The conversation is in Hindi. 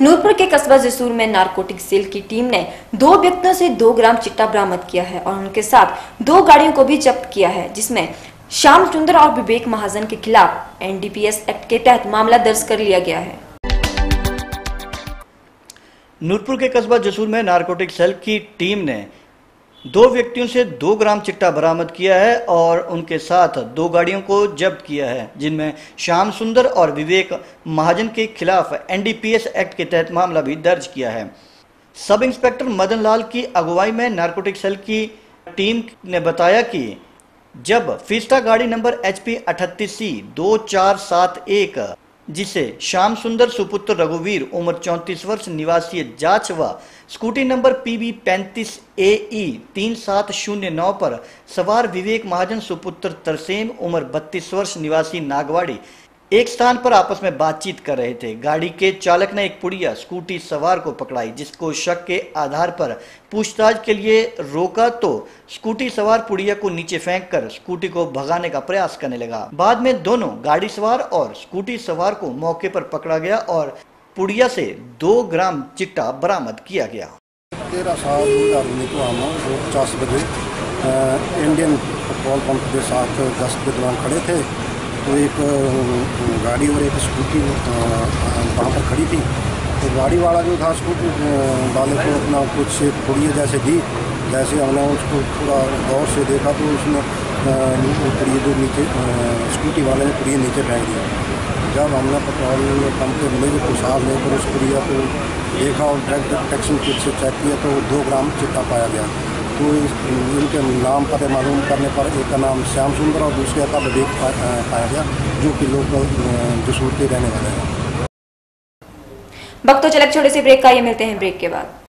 नूरपुर के कस्बा जसूर में नारकोटिक सेल की टीम ने 2 व्यक्तियों से 2 ग्राम चिट्टा बरामद किया है और उनके साथ 2 गाड़ियों को भी जब्त किया है, जिसमें श्याम सुंदर और विवेक महाजन के खिलाफ एनडीपीएस एक्ट के तहत मामला दर्ज कर लिया गया है। नूरपुर के कस्बा जसूर में नारकोटिक सेल की टीम ने 2 व्यक्तियों से 2 ग्राम चिट्टा बरामद किया है और उनके साथ 2 गाड़ियों को जब्त किया है, जिनमें श्याम सुंदर और विवेक महाजन के खिलाफ एनडीपीएस एक्ट के तहत मामला भी दर्ज किया है। सब इंस्पेक्टर मदन लाल की अगुवाई में नारकोटिक सेल की टीम ने बताया कि जब फिस्टा गाड़ी नंबर HP 38C 2471 जिसे श्याम सुंदर सुपुत्र रघुवीर उम्र 34 वर्ष निवासी जाच व स्कूटी नंबर PB 35 AE 3709 पर सवार विवेक महाजन सुपुत्र तरसेम उम्र 32 वर्ष निवासी नागवाड़ी एक स्थान पर आपस में बातचीत कर रहे थे। गाड़ी के चालक ने एक पुड़िया स्कूटी सवार को पकड़ाई, जिसको शक के आधार पर पूछताछ के लिए रोका तो स्कूटी सवार पुड़िया को नीचे फेंककर स्कूटी को भगाने का प्रयास करने लगा। बाद में दोनों गाड़ी सवार और स्कूटी सवार को मौके पर पकड़ा गया और पुड़िया से 2 ग्राम चिट्टा बरामद किया गया। 13 साल को हम 50 बजे इंडियन पेट्रोल पंप के साथ गश्त के दौरान खड़े थे, तो एक गाड़ी और एक स्कूटी वहाँ पर खड़ी थी। तो गाड़ी वाला जो था स्कूटी वाले को अपना कुछ पुड़िया जैसे दी, जैसे हमने उसको थोड़ा गौर से देखा तो उसने पुड़िया जो नीचे स्कूटी वाले ने पुड़िया नीचे फेंक दिया। जब हमने पेट्रोल पंप के मिले को साफ लेकर उस पुड़िया को देखा और ड्रग डिटेक्शन किट से चेक किया तो 2 ग्राम चिट्टा पाया गया। तो इनके नाम पते मालूम करने पर एक का नाम श्याम सुंदर और दूसरे का विवेक पाया गया, जो कि लोग जसूर के रहने वाले हैं। वक्त तो चलक छोटे से ब्रेक का, ये मिलते हैं ब्रेक के बाद।